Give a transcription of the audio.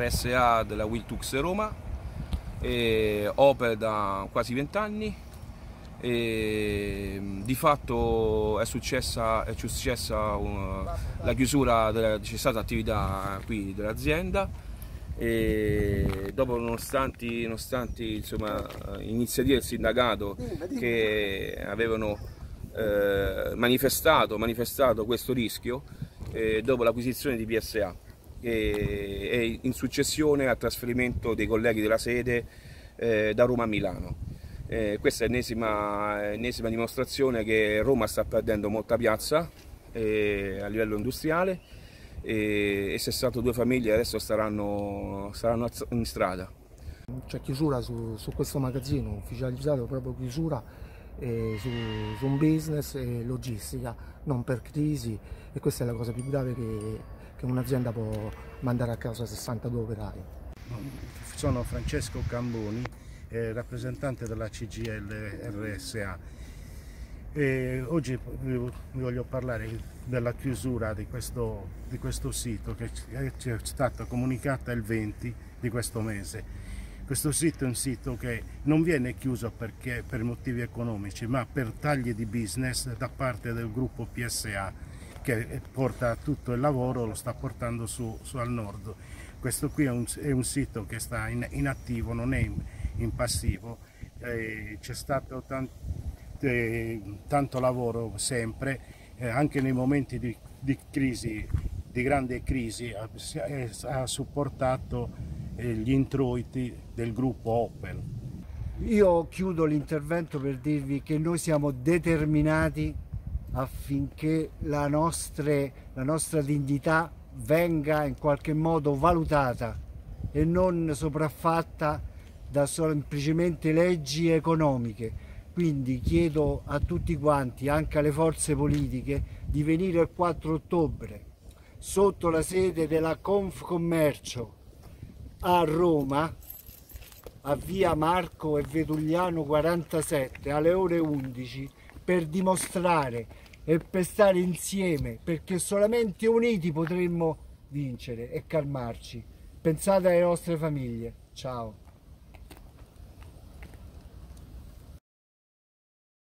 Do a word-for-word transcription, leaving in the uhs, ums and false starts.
R S A della Wiltux Roma, e opera da quasi vent'anni e di fatto è successa, è successa una, la chiusura, della, c'è stata attività qui dell'azienda e dopo nonostante, nonostante insomma, iniziative del sindacato che avevano eh, manifestato, manifestato questo rischio, eh, dopo l'acquisizione di P S A e, e in successione al trasferimento dei colleghi della sede eh, da Roma a Milano. Eh, questa è l'ennesima, ennesima dimostrazione che Roma sta perdendo molta piazza eh, a livello industriale e, e sessantadue famiglie adesso staranno, saranno in strada. C'è chiusura su, su questo magazzino, ufficializzato proprio chiusura eh, su, su un business e logistica, non per crisi, e questa è la cosa più grave che, che un'azienda può mandare a casa sessantadue operai. Sono Francesco Camboni, eh, rappresentante della C G I L R S A. E oggi vi voglio parlare della chiusura di questo, di questo sito che ci è stata comunicata il venti di questo mese. Questo sito è un sito che non viene chiuso perché, per motivi economici, ma per tagli di business da parte del gruppo P S A che porta tutto il lavoro, lo sta portando su, su al nord. Questo qui è un, è un sito che sta in, in attivo, non è in, in passivo. Eh, c'è stato tant, eh, tanto lavoro sempre, eh, anche nei momenti di, di crisi, di grande crisi, ha, ha supportato eh, gli introiti del gruppo Opel. Io chiudo l'intervento per dirvi che noi siamo determinati affinché la, nostre, la nostra dignità venga in qualche modo valutata e non sopraffatta da semplicemente leggi economiche. Quindi chiedo a tutti quanti, anche alle forze politiche, di venire il quattro ottobre sotto la sede della Confcommercio a Roma, a via Marco e Vetugliano quarantasette, alle ore undici, per dimostrare e per stare insieme, perché solamente uniti potremmo vincere e calmarci. Pensate alle vostre famiglie. Ciao.